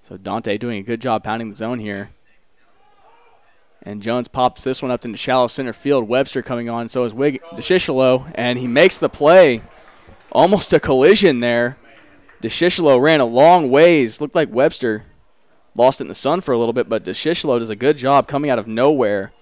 So Dante doing a good job pounding the zone here. And Jones pops this one up into shallow center field. Webster coming on, so is DeShishalo, and he makes the play. Almost a collision there. DeShishalo ran a long ways. Looked like Webster lost it in the sun for a little bit, but DeShishalo does a good job coming out of nowhere